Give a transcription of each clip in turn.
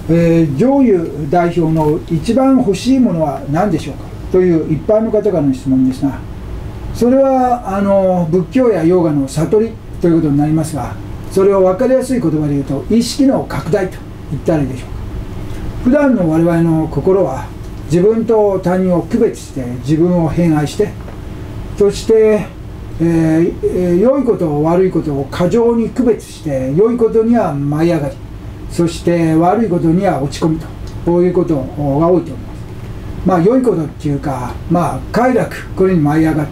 上優代表の一番欲しいものは何でしょうかという一般の方からの質問ですが、それは仏教やヨガの悟りということになりますが、それを分かりやすい言葉で言うと意識の拡大と言ったらいいでしょうか。普段の我々の心は自分と他人を区別して自分を偏愛して、そして良いこと悪いことを過剰に区別して、良いことには舞い上がり、そして悪いことには落ち込むと、こういうことが多いと思います。良いことっていうか、快楽、これに舞い上がって、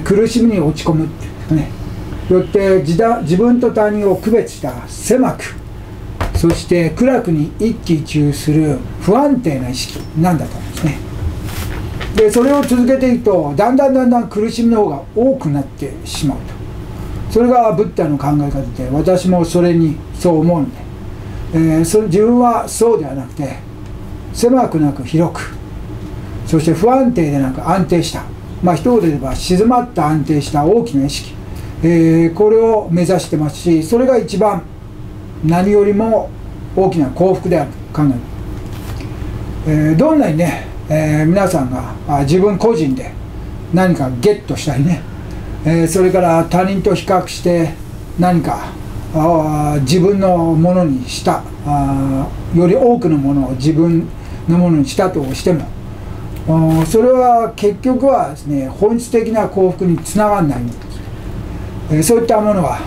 苦しみに落ち込むっていうんですかね。よって自分と他人を区別した狭く、そして苦楽に一喜一憂する不安定な意識なんだと思うんですね。でそれを続けていくと、だんだん苦しみの方が多くなってしまうと。それがブッダの考え方で、私もそれにそう思うので、自分はそうではなくて、狭くなく広く、そして不安定でなく安定した、一言で言えば静まった安定した大きな意識、これを目指してますし、それが一番何よりも大きな幸福であると考える。どんなにね、皆さんが自分個人で何かゲットしたりね、それから他人と比較して何か自分のものにした、より多くのものを自分のものにしたとしても、それは結局はですね、本質的な幸福につながらないんです。そういったものは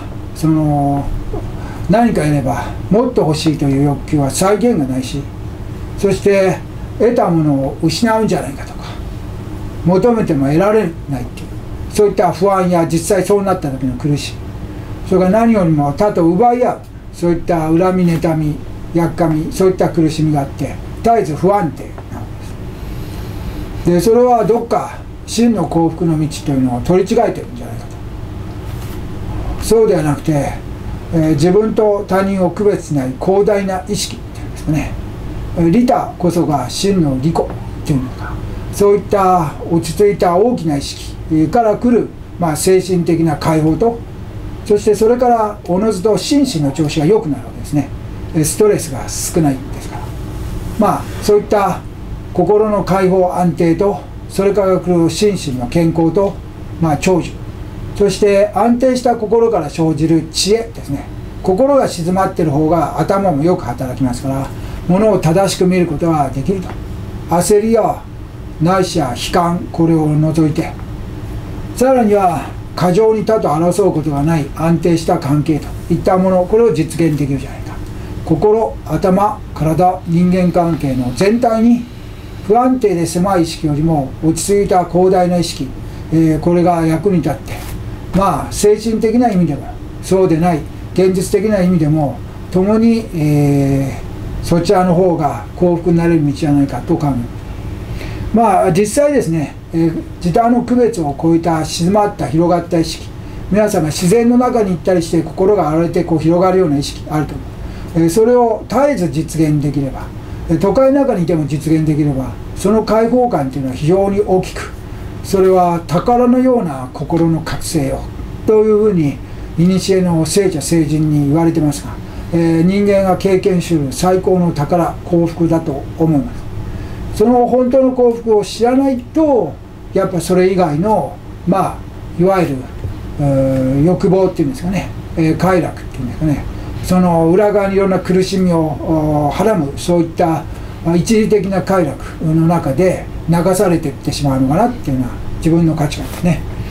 何かやればもっと欲しいという欲求は際限がないし、そして得たものを失うんじゃないかとか、求めても得られないっていう、そういった不安や実際そうなった時の苦しみ、それから何よりも他と奪い合う、そういった恨み妬みやっかみ、そういった苦しみがあって絶えず不安定なんです。でそれはどっか真の幸福の道というのを取り違えてるんじゃないかと。そうではなくて、自分と他人を区別しない広大な意識っていうんですかね、利他こそが真の利己っていうのか、そういった落ち着いた大きな意識から来る、精神的な解放と、そしてそれからおのずと心身の調子が良くなるわけですね。ストレスが少ないんですから、そういった心の解放安定と、それから来る心身の健康と、長寿、そして安定した心から生じる知恵ですね。心が静まっている方が頭もよく働きますから、物を正しく見ることができると。焦りやないしは悲観、これを除いて、さらには過剰に他と争うことがない安定した関係といったもの、これを実現できるじゃないか。心、頭、体、人間関係の全体に不安定で狭い意識よりも落ち着いた広大な意識、これが役に立って、精神的な意味でもそうでない現実的な意味でも共に、そちらの方が幸福になれる道じゃないかと考える。実際ですね、自他の区別を超えた静まった広がった意識、皆さんが自然の中に行ったりして心が洗れて広がるような意識あると思う。それを絶えず実現できれば、都会の中にいても実現できれば、その解放感というのは非常に大きく、それは宝のような心の覚醒よというふうに古の聖者聖人に言われてますが、人間が経験する最高の宝、幸福だと思います。その本当の幸福を知らないと、やっぱそれ以外のいわゆる欲望っていうんですかね、快楽っていうんですかね、その裏側にいろんな苦しみをはらむ、そういった一時的な快楽の中で流されていってしまうのかなっていうのは自分の価値観ですね。